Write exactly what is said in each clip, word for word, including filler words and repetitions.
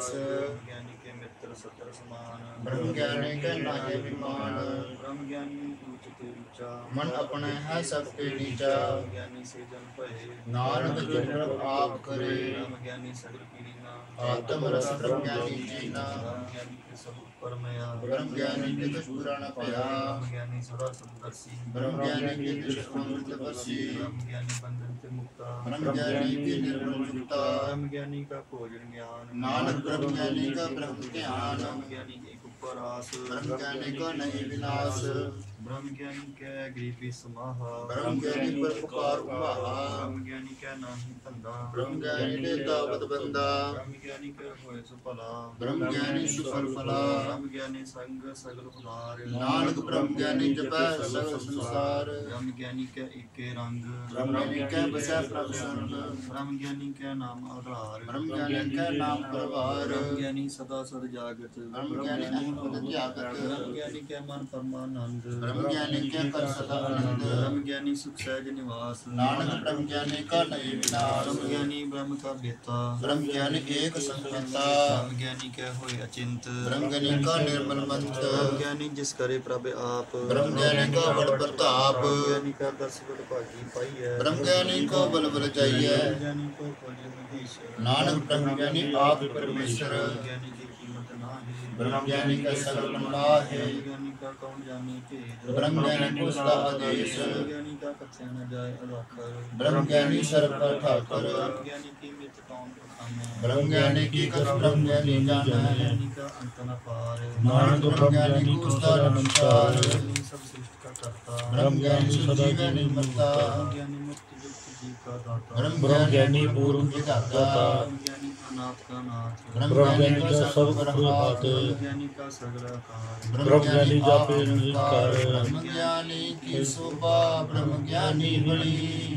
दास ज्ञानी के मित्र सतर समान ब्रह्म ज्ञानी के नाहे विमान ब्रह्म ज्ञानी ऊंचते ऊंचा मन अपने है सबके नीचा ज्ञानी से जन भये नानक जो प्रभ आप करे ब्रह्म ज्ञानी सगल पीना आत्म रस ब्रह्म ज्ञानी जीना ब्रह्म ज्ञानी के सब ऊपर मया ब्रह्म ज्ञानी के दुष्ट पुराण पया ब्रह्म ज्ञानी सदा समदर्शी ब्रह्म ज्ञानी के दुष्ट अमृत बसी ब्रह्म ज्ञानी बंधन से मुक्ता ब्रह्म ज्ञानी की निर्मल मुक्ता ब्रह्म ज्ञानी का भोजन ज्ञान नानक ब्रह्म ज्ञानी का ब्रह्म ज्ञान ब्रह्म ज्ञानी एक ऊपर आस ब्रह्म ज्ञानी का नहीं विनाश ब्रह्म ज्ञानी के गरीबी समाहा ब्रह्म ज्ञानी पर पुकार उमाहा ब्रह्म ज्ञानी के नाही धंधा ब्रह्म ज्ञानी ने दावत बंदा ब्रह्म ज्ञानी के होए सुफला ब्रह्म ज्ञानी सुफल फला ब्रह्म ज्ञानी संग सगल उदार नानक ब्रह्म ज्ञानी जपै सगल संसार ब्रह्म ज्ञानी के एके रंग ब्रह्म ज्ञानी के बसै प्रभ संग ब्रह्म ज्ञानी के नाम आधार ब्रह्म ज्ञानी के नाम प्रभार ब्रह्म ज्ञानी सदा सद जागत ब्रह्म ज्ञानी अनंत त्यागत ब्रह्म ज्ञानी के मन परमानंद ब्रह्म ज्ञानी के कर सदा आनंद ब्रह्म ज्ञानी सुख सहज निवास नानक ब्रह्म ज्ञानी का नहीं विनाश ब्रह्म ज्ञानी ब्रह्म का बेता ब्रह्म ज्ञानी एक संकता ब्रह्म ज्ञानी के होए अचिंत ब्रह्म ज्ञानी का निर्मल मंत्र ब्रह्म ज्ञानी जिस करे प्रभ आप ब्रह्म ज्ञानी का बड़ प्रताप ब्रह्म ज्ञानी का दस बड़ भागी पाई है ब्रह्म ज्ञानी को बल बल चाहिए ब्रह्म ज्ञानी को खोजे महेश नानक ब्रह्म ज्ञानी आप परमेश्वर ब्रह्म ज्ञानी की कीमत ना है ब्रह्म ज्ञानी का सकल ब्रह्मा है ब्रह्म ज्ञानी का कौन जाने भेद ब्रह्म ज्ञानी को सदा आदेश ब्रह्म ज्ञानी का कथ्य न जाए अलाखर ब्रह्म ज्ञानी सर्व पर ठाकर ब्रह्म ज्ञानी की मित कौन बखाने ब्रह्म ज्ञानी की कथ ब्रह्म ज्ञानी जाना ब्रह्म है ज्ञानी का अंत न पार नानक ब्रह्म ज्ञानी को सदा नमस्कार ज्ञानी सब सृष्टि का करता ब्रह्म ज्ञानी सदा ज्ञानी मरता ब्रह्म ज्ञानी मुक्त युक्त जीव का दाता ब्रह्म ज्ञानी पूर्व विधाता ब्रह्म ज्ञानी अनाथ का नाथ ब्रह्म ज्ञानी का सब हाथ ब्रह्म ज्ञानी का सगल आकार ब्रह्म ज्ञानी जापे निरंकार ब्रह्म ज्ञानी की शोभा ब्रह्म ज्ञानी बड़ी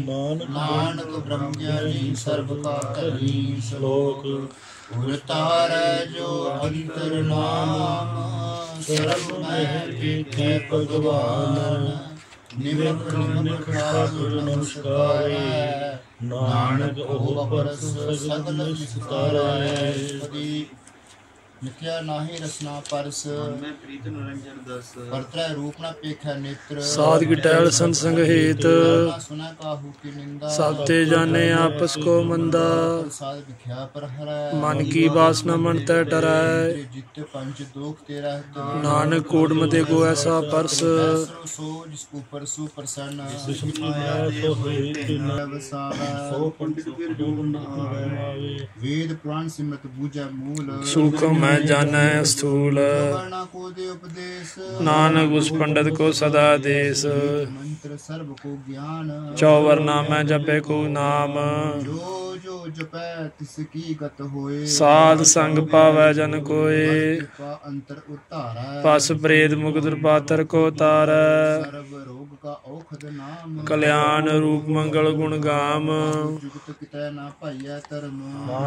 नानक ब्रह्म ज्ञानी सर्व का करी श्लोक उरतार जो अंतर नाम सर्व में देखे भगवान निमक निमक ठाकुर नमस्कार नानक ओह परस सगल निस्तार है मिथ्या नाहि रसना परस मैं प्रीत निरंजन दस परत्रय रूप न पेखै नेत्र साध की टहल संसंग हेत ना सुना काहू की निंदा सब ते जाने आपस को मंदा साध विख्या पर हरै मन की वासना मन तय डरै जित पंच दोख तेरा नानक कूट मते को ऐसा परस सो जिसको परसु प्रसन्न सो पंडित फिर डूब न आवे वेद पुराण सिमरत बूझै मूल सूखम मैं जानै स्थूल वर्णा को दे उपदेश नानक उस पंडित को सदा देश मंत्र सर्व को ज्ञान चौवरना मैं जपे को नाम जो जो जपै तिसकी गत होए साध संग पावै जन कोय का अंतर उतारै पस प्रेत मुक्त पातर को तारै सर्व रोग का औषध नाम कल्याण रूप मंगल गुण गाम जुगत कितै ना पाइयै धर्म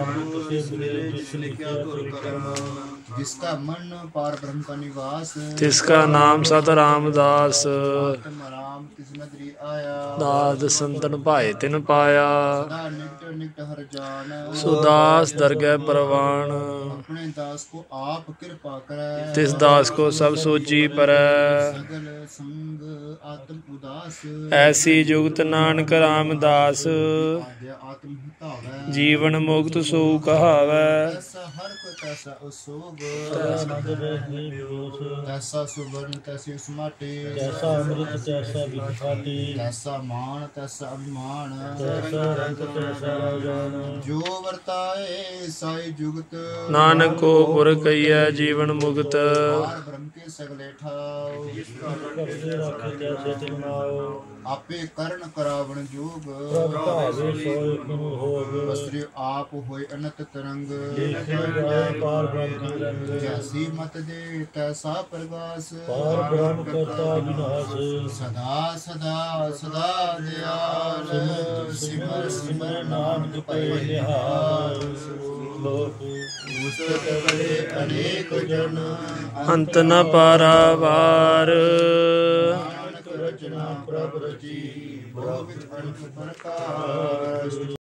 क्या गुर कर्म जिसका मन पार ब्रह्म का निवास तिसका नाम सत रामदास आत्म राम तिस नगरी आया दाद संतन भाए तिन पाया सदा निकट निकट हर जान सुदास दरगह परवान अपने दास को आप कृपा करै तिस दास को सब सोची परै सगल संग आत्म उदास ऐसी जुगत नानक रामदास आद्य आत्म हितावै जीवन मुक्त सो कहावै तैसा हर को तैसा असोग तैसा सुवर्ण तैसी समाटे तैसा अमृत तैसा विखाटी तैसा मान तैसा अभिमान तैसा रंग तैसा राजान जो वर्ताए साई जुगत नानक को पुर कहिए जीवन मुक्त पार ब्रह्म के सगले ठाव कब्जे रखे तैसे तिरनाओ आपे कर्ण करावण जोग प्रभ भावे सोय गुण होग बसरे आप होय अनंत तरंग देखे जाए पार ब्रह्म की रंग जैसी मत दे तैसा प्रकाश पार ब्रह्म करता विनाश सदा सदा सदा दयाल सिमर सिमर नानक पै निहाल लोक पुस्तक पढ़े अनेक जन अंत न पारावार नानक रचना प्रभ रची बहुविध अनंत प्रकार